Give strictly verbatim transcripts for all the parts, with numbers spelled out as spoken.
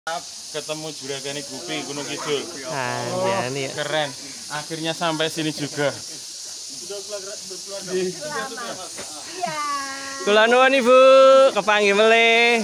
Ketemu juragan Gupi Gunung Kidul. Ah, oh, ya, ini ya. Keren. Akhirnya sampai sini juga. Kula nuwun Ibu, kepanggih melih.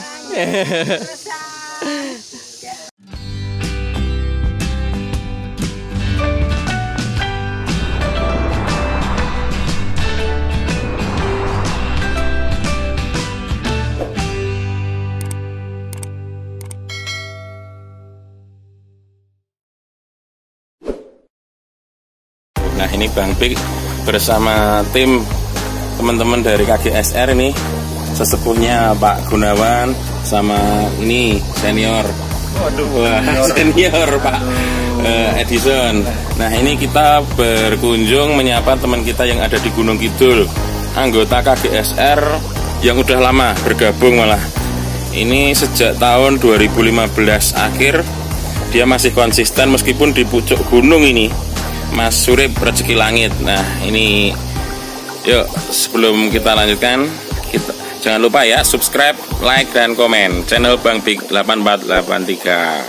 Nah, ini Bang Pik bersama tim teman-teman dari K G S R ini, sesepuhnya Pak Gunawan sama ini senior. Waduh, wah, senior Pak uh, Edison. Nah, ini kita berkunjung menyapa teman kita yang ada di Gunung Kidul, anggota K G S R yang udah lama bergabung malah. Ini sejak tahun dua ribu lima belas akhir dia masih konsisten meskipun di pucuk gunung ini. Mas Surip Rezeki Langit. Nah, ini yuk sebelum kita lanjutkan, kita jangan lupa ya subscribe, like dan komen channel Bang Pik delapan empat delapan tiga.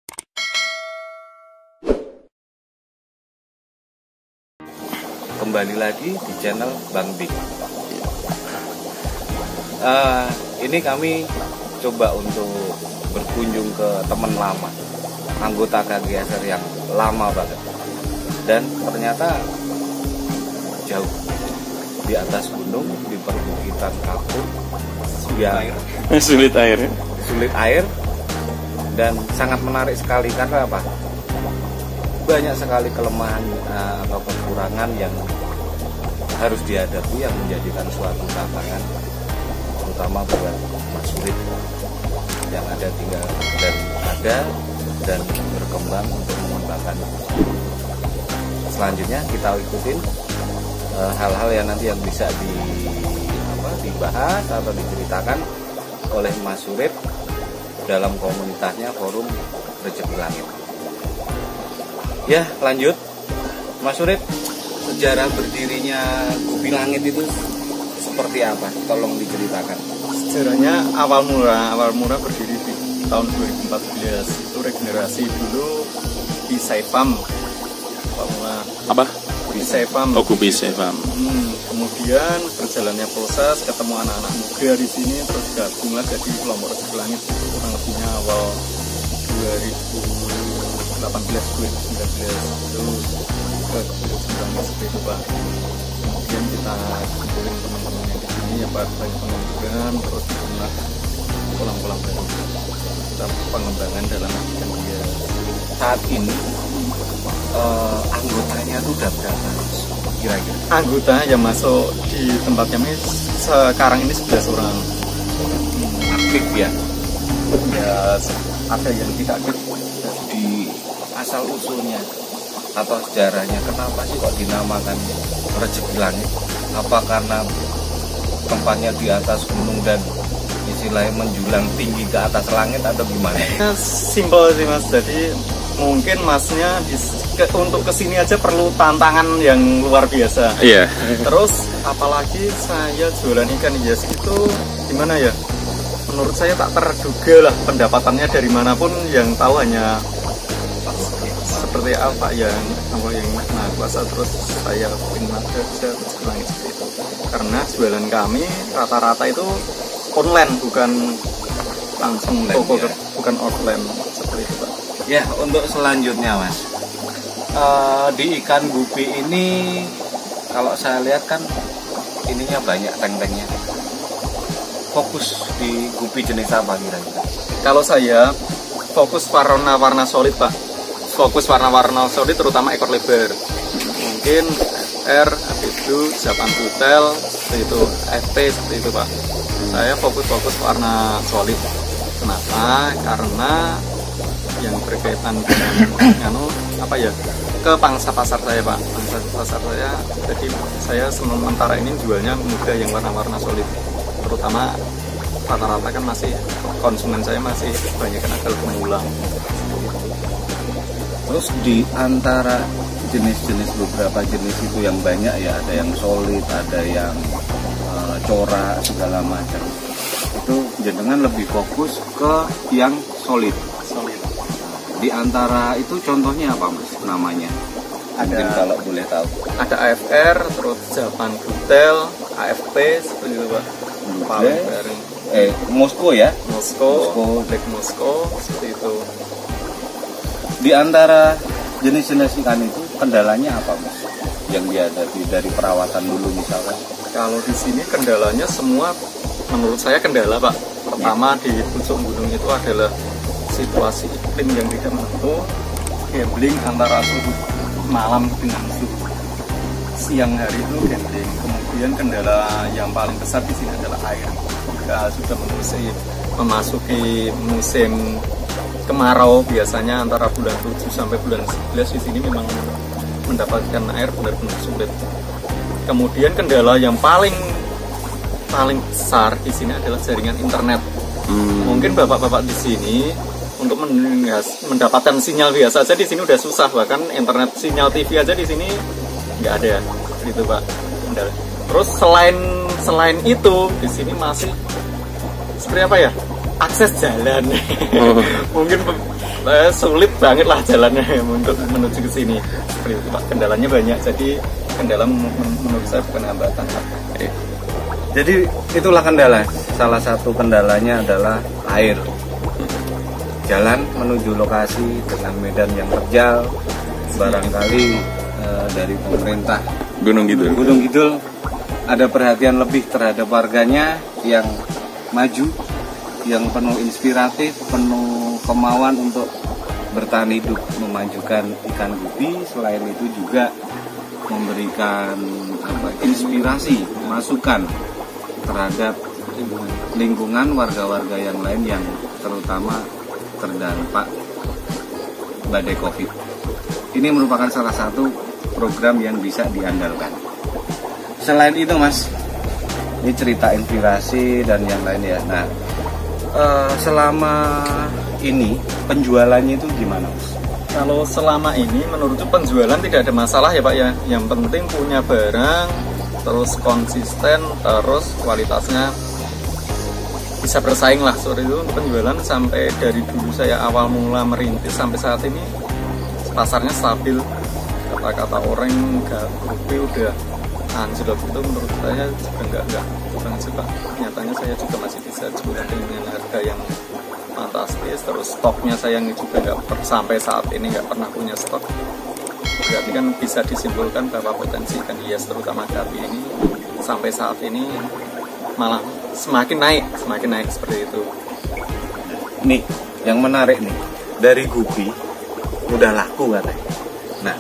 Kembali lagi di channel Bang Pik. Uh, ini kami coba untuk berkunjung ke teman lama, anggota K G S R yang lama banget. Dan ternyata jauh di atas gunung, di perbukitan kapur, ya, sulit air, sulit air, dan sangat menarik sekali karena apa? Banyak sekali kelemahan uh, atau kekurangan yang harus dihadapi yang menjadikan suatu tantangan, terutama buat Mas Surip yang ada tinggal dan ada dan berkembang untuk mengembangkan. Selanjutnya kita ikutin hal-hal uh, yang nanti yang bisa di, apa, dibahas atau diceritakan oleh Mas Surip dalam komunitasnya Forum Rezeki Langit. Ya, lanjut Mas Surip, sejarah berdirinya Gupi Langit itu seperti apa? Tolong diceritakan. Sejarahnya awal mula awal mula berdiri di tahun dua ribu empat belas, itu regenerasi dulu di Saifam. Apa? Gupi Saifam. Oh, Gupi Saifam. Hmm, kemudian berjalannya proses, ketemu anak-anak muda di sini, terus gabunglah jadi kelompok Rezeki Langit. Kurang lebihnya awal dua ribu delapan belas dua ribu sembilan belas itu ke dua ribu sembilan belas seperti itu Pak. Kemudian kita kumpulin teman-teman yang di sini ya Pak, banyak pengangguran, terus dibuat kolam-kolam baru. Kita pengembangan dalam aspek dia. Saat ini Uh, anggotanya itu udah berapa kira-kira? Anggota yang masuk di tempat kami sekarang ini sebelas orang. Hmm, aktif ya? Ya ada yang tidak aktif. Di asal usulnya atau sejarahnya kenapa sih kok dinamakan Rezeki Langit? Apa karena tempatnya di atas gunung dan istilahnya menjulang tinggi ke atas langit atau gimana? Ya, simpel sih Mas, jadi mungkin masnya di, ke, untuk kesini aja perlu tantangan yang luar biasa. Iya. Yeah. Terus apalagi saya jualan ikan hias itu gimana ya? Menurut saya tak terduga lah pendapatannya dari manapun, yang tahu hanya seperti apa yang apa yang nah kuasa. Terus saya pindah ke langit seperti itu. Karena jualan kami rata-rata itu online, bukan langsung toko, ya. Bukan offline seperti itu Pak. Ya, untuk selanjutnya Mas, uh, di ikan gupi ini kalau saya lihat kan ininya banyak tank-tanknya. Fokus di gupi jenis apa kira-kira? Kalau saya fokus warna-warna solid Pak, fokus warna-warna solid terutama ekor lebar. Mungkin R, habis itu Japan Butel, seperti itu, F T seperti itu Pak. Saya fokus-fokus warna solid. Kenapa? Karena yang berkaitan dengan anu apa ya, ke pangsa pasar saya Pak, pangsa pasar saya. Jadi saya sementara ini jualnya muda yang warna-warna solid, terutama rata-rata kan masih konsumen saya masih banyak kan agak mengulang. Terus di antara jenis-jenis beberapa jenis itu yang banyak ya, ada yang solid, ada yang uh, corak segala macam. Itu jenengan lebih fokus ke yang solid. solid. Di antara itu contohnya apa mas namanya? Ada, mungkin kalau boleh tahu. Ada A F R, terus Japan Butel, A F P seperti itu pak. Paling bareng. Eh Moskow ya? Moskow, Black Moskow seperti itu. Di antara jenis-jenis ikan itu kendalanya apa mas? Yang dihadapi dari perawatan dulu misalkan? Kalau di sini kendalanya semua menurut saya kendala pak. Pertama di pucuk gunung itu adalah situasi iklim yang tidak menentu, gambling antara suhu malam dengan suhu siang hari itu gambling. Kemudian kendala yang paling besar di sini adalah air. Jika sudah memasuki, memasuki musim kemarau biasanya antara bulan tujuh sampai bulan sebelas di sini memang mendapatkan air benar-benar sulit. Kemudian kendala yang paling paling besar di sini adalah jaringan internet. Hmm. Mungkin bapak-bapak di sini untuk mendapatkan sinyal biasa saja di sini udah susah, bahkan internet sinyal T V aja di sini nggak ada, gitu pak. Terus selain selain itu di sini masih seperti apa ya, akses jalan. Oh. Mungkin eh, sulit banget lah jalannya untuk menuju ke sini. Seperti itu pak. Kendalanya banyak, jadi kendala menurut saya bukan hambatan pak. Jadi itulah kendala. Salah satu kendalanya adalah air. Jalan menuju lokasi dengan medan yang terjal, barangkali e, dari pemerintah Gunung Kidul. Gunung Kidul ada perhatian lebih terhadap warganya yang maju, yang penuh inspiratif, penuh kemauan untuk bertahan hidup, memajukan ikan gupi. Selain itu juga memberikan apa, inspirasi, masukan terhadap lingkungan warga-warga yang lain yang terutama terdampak badai COVID. Ini merupakan salah satu program yang bisa diandalkan. Selain itu mas, ini cerita inspirasi dan yang lain ya. Nah, uh, selama ini penjualannya itu gimana mas? Kalau selama ini menurutku penjualan tidak ada masalah ya pak ya. Yang penting punya barang, terus konsisten, terus kualitasnya bisa bersaing lah. Soal itu untuk penjualan sampai dari dulu saya awal mula merintis sampai saat ini pasarnya stabil. Kata-kata orang nggak rupi udah anjlok itu menurut saya juga nggak nggak kurang sih pak. Nyatanya saya juga masih bisa jual dengan harga yang fantastis. Terus stoknya saya juga nggak sampai saat ini nggak pernah punya stok. Berarti kan bisa disimpulkan bahwa potensi ikan hias terutama gapi ini sampai saat ini malah semakin naik, semakin naik seperti itu. Nih, yang menarik nih, dari gupi udah laku katanya. Nah,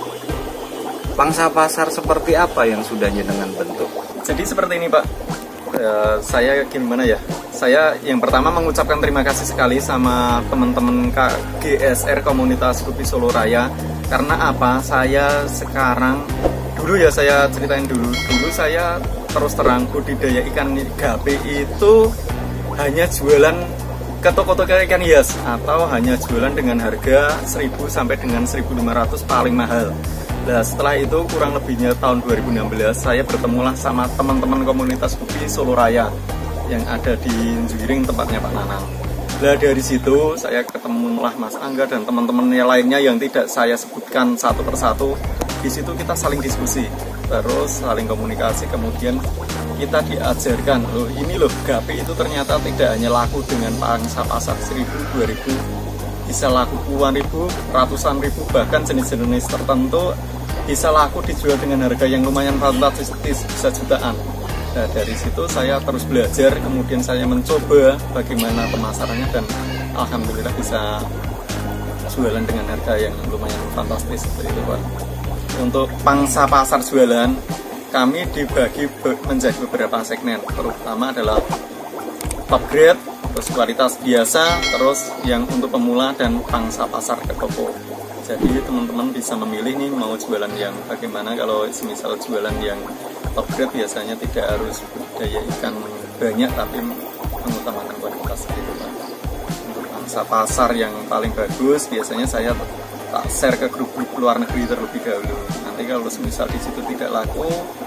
pangsa pasar seperti apa yang sudah jenengan bentuk? Jadi seperti ini Pak, e, saya gimana ya? Saya yang pertama mengucapkan terima kasih sekali sama teman-teman G S R Komunitas Gupi Solo Raya. Karena apa? Saya sekarang dulu ya saya ceritain dulu. Dulu saya terus terang budidaya ikan gapi itu hanya jualan ke toko-toko ikan hias atau hanya jualan dengan harga seribu sampai dengan seribu lima ratus paling mahal. Nah setelah itu kurang lebihnya tahun dua ribu enam belas saya bertemulah sama teman-teman komunitas Gupi Solo Raya yang ada di Juwiring tempatnya Pak Nanang. Nah dari situ saya ketemulah Mas Angga dan teman-teman yang lainnya yang tidak saya sebutkan satu persatu. Di situ kita saling diskusi, terus saling komunikasi, kemudian kita diajarkan, loh ini loh gapi itu ternyata tidak hanya laku dengan pangsa pasar seribu, dua ribu, bisa laku puluhan ribu, ratusan ribu, bahkan jenis-jenis tertentu bisa laku dijual dengan harga yang lumayan fantastis, bisa jutaan. Nah dari situ saya terus belajar, kemudian saya mencoba bagaimana pemasarannya dan alhamdulillah bisa jualan dengan harga yang lumayan fantastis seperti itu Pak. Untuk pangsa pasar jualan kami dibagi menjadi beberapa segmen, terutama adalah top grade, terus kualitas biasa, terus yang untuk pemula dan pangsa pasar ke toko. Jadi teman-teman bisa memilih nih mau jualan yang bagaimana. Kalau misal jualan yang top grade biasanya tidak harus budidaya ikan banyak tapi mengutamakan kualitas gitu Pak. Untuk pangsa pasar yang paling bagus biasanya saya tak share ke grup-grup luar negeri terlebih dahulu. Nanti kalau misal di situ tidak laku,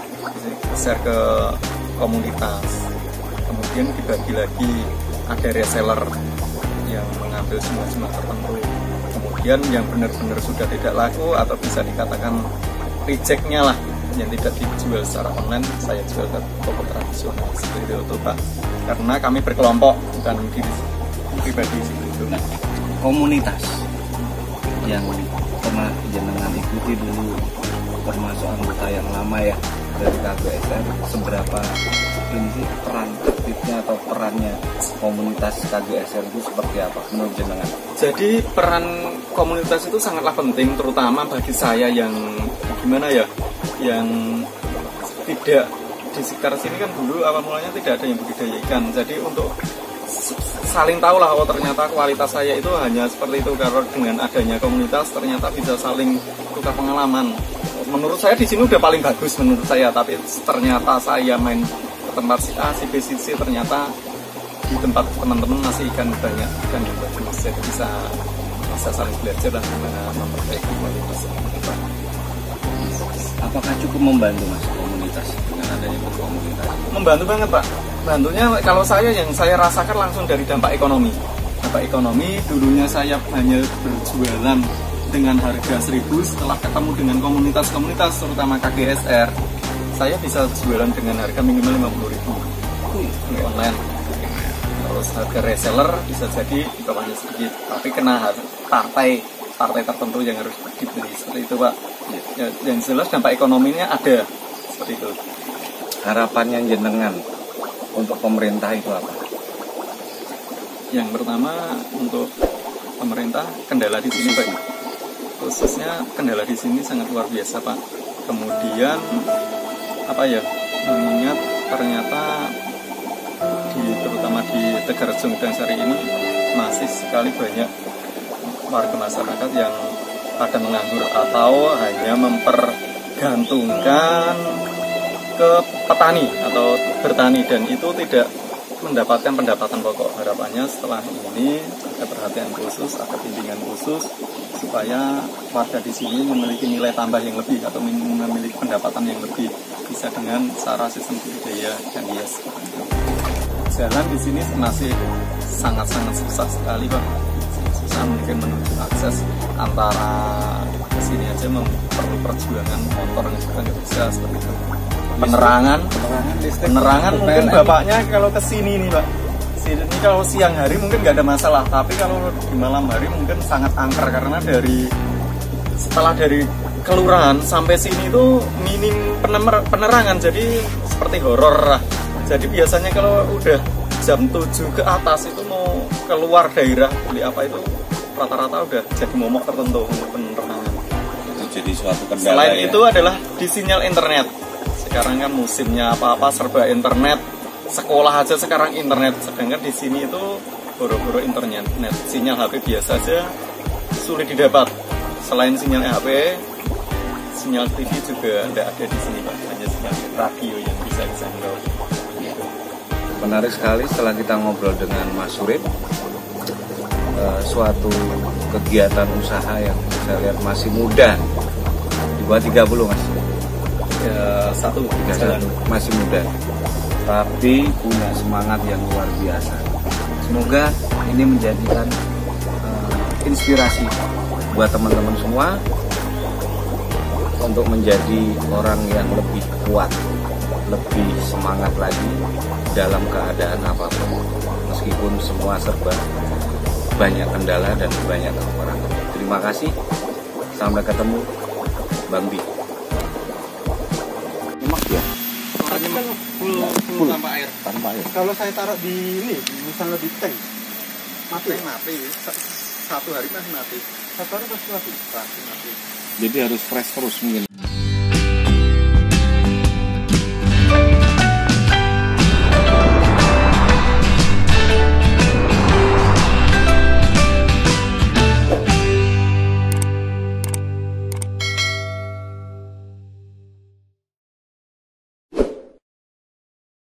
share ke komunitas. Kemudian dibagi lagi, ada reseller. yang mengambil jumlah-jumlah tertentu. Kemudian yang benar-benar sudah tidak laku atau bisa dikatakan rejectnya lah, yang tidak dijual secara online, saya jual ke toko tradisional seperti itu Pak. Karena kami berkelompok, bukan diri pribadi itu. Nah, komunitas yang pernah jenengan ikuti dulu, termasuk anggota yang lama ya dari K G S R, seberapa ini sih peran aktifnya atau perannya komunitas K G S R itu seperti apa menurut jenengan? Jadi peran komunitas itu sangatlah penting, terutama bagi saya yang gimana ya, yang tidak di sekitar sini kan dulu awal mulanya tidak ada yang budidaya ikan. Jadi untuk saling tahu lah, oh ternyata kualitas saya itu hanya seperti itu. Karena dengan adanya komunitas ternyata bisa saling tukar pengalaman. Menurut saya di sini udah paling bagus menurut saya, tapi ternyata saya main ke tempat si A, si B, si C, ternyata di tempat teman-teman masih ikan banyak ikan yang bagus. Jadi bisa bisa saling belajar dan gimana memperbaiki kualitas. Apakah cukup membantu Mas komunitas dengan adanya komunitas? Membantu banget Pak. Bantunya kalau saya yang saya rasakan langsung dari dampak ekonomi. Dampak ekonomi dulunya saya hanya berjualan dengan harga seribu, setelah ketemu dengan komunitas-komunitas terutama K G S R, saya bisa jualan dengan harga minimal lima puluh ribu di online. Terus harga reseller bisa jadi di bawahnya sedikit, tapi kena partai partai tertentu yang harus dibeli seperti itu Pak. Ya, yang jelas dampak ekonominya ada seperti itu. Harapannya jenengan untuk pemerintah itu apa? Yang pertama untuk pemerintah, kendala di sini Pak. Khususnya kendala di sini sangat luar biasa Pak. Kemudian apa ya? Mengingat ternyata di terutama di Tegarrejo Medangsari ini masih sekali banyak warga masyarakat yang pada menganggur atau hanya mempergantungkan ke petani atau bertani, dan itu tidak mendapatkan pendapatan pokok. Harapannya setelah ini ada perhatian khusus, ada bimbingan khusus supaya warga di sini memiliki nilai tambah yang lebih atau memiliki pendapatan yang lebih, bisa dengan cara sistem budidaya dan hias. Jalan di sini masih sangat-sangat susah sekali Pak. Susah mungkin menuju akses antara ke sini aja perlu perjuangan motor juga nggak bisa seperti itu. Penerangan, penerangan, penerangan mungkin bapaknya kalau ke sini nih Pak. Sini kalau siang hari mungkin nggak ada masalah, tapi kalau di malam hari mungkin sangat angker karena dari setelah dari kelurahan sampai sini itu minim penerangan, jadi seperti horor lah. Jadi biasanya kalau udah jam tujuh ke atas itu mau keluar daerah beli apa itu rata-rata udah jadi momok tertentu untuk penerangan. Itu jadi suatu kendala. Selain ya? itu adalah di sinyal internet. Sekarang kan musimnya apa-apa serba internet. Sekolah aja sekarang internet. Sedangkan di sini itu boro-boro internet. Net sinyal H P biasa aja sulit didapat. Selain sinyal H P, sinyal T V juga tidak ada di sini Pak. Hanya sinyal radio yang bisa dijangkau. Menarik sekali setelah kita ngobrol dengan Mas Surip, uh, suatu kegiatan usaha yang saya lihat masih muda, di bawah tiga puluh Mas. Ya, satu tiga puluh satu masih muda, tapi punya semangat yang luar biasa. Semoga ini menjadikan uh, inspirasi buat teman-teman semua untuk menjadi orang yang lebih kuat, lebih semangat lagi dalam keadaan apapun, meskipun semua serba banyak kendala dan banyak kekurangan. Terima kasih, sampai ketemu Bang Bi. Emak ya? Tadi kan full, full, full tanpa air. Tanpa air. Kalau saya taruh di ini, misalnya di tank, mati. Mati, satu hari masih mati. Satu hari pasti mati. Pasti mati. Jadi harus fresh terus mungkin.